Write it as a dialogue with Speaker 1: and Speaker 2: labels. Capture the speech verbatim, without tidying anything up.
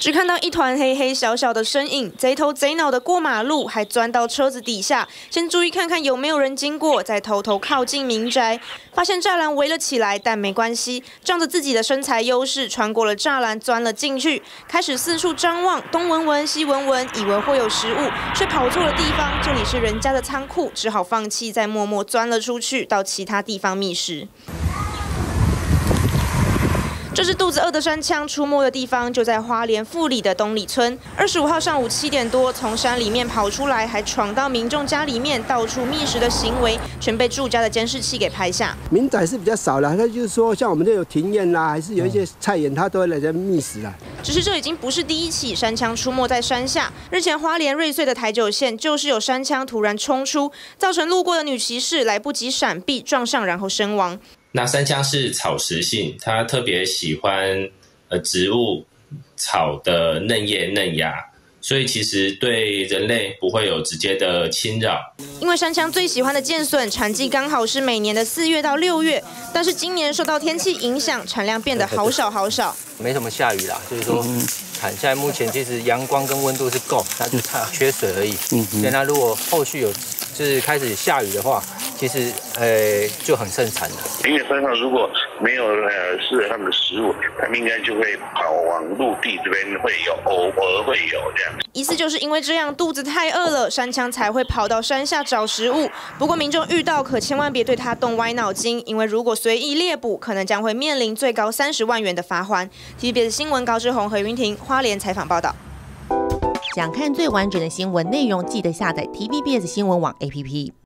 Speaker 1: 只看到一团黑黑小小的身影，贼头贼脑的过马路，还钻到车子底下，先注意看看有没有人经过，再偷偷靠近民宅。发现栅栏围了起来，但没关系，仗着自己的身材优势，穿过了栅栏，钻了进去，开始四处张望，东闻闻西闻闻，以为会有食物，却跑错了地方。这里是人家的仓库，只好放弃，再默默钻了出去，到其他地方觅食。 这是肚子饿的山羌出没的地方，就在花莲富里的东里村。二十五号上午七点多，从山里面跑出来，还闯到民众家里面，到处觅食的行为，全被住家的监视器给拍下。
Speaker 2: 民宅是比较少了，那就是说，像我们这有庭院啦，还是有一些菜园，它都会来这觅食啦。
Speaker 1: 只是这已经不是第一起山羌出没在山下。日前花莲瑞穗的台九线，就是有山羌突然冲出，造成路过的女骑士来不及闪避，撞上然后身亡。
Speaker 3: 那山羌是草食性，它特别喜欢呃植物草的嫩叶嫩芽，所以其实对人类不会有直接的侵扰。
Speaker 1: 因为山羌最喜欢的剑笋产季刚好是每年的四月到六月，但是今年受到天气影响，产量变得好少好少。
Speaker 4: 没什么下雨啦，就是说，产现在目前其实阳光跟温度是够，它就差缺水而已。嗯，所以它如果后续有就是开始下雨的话。 其实，呃，就很盛产了。
Speaker 5: 因为山上如果没有呃适合他们的食物，他们应该就会跑往陆地这边会有，偶尔会有这样。
Speaker 1: 疑似就是因为这样，肚子太饿了，山羌才会跑到山下找食物。不过民众遇到可千万别对他动歪脑筋，因为如果随意猎捕，可能将会面临最高三十万元的罚锾。T V B S 新闻高志宏、何云婷花莲采访报道。
Speaker 6: 想看最完整的新闻内容，记得下载 T V B S 新闻网 A P P。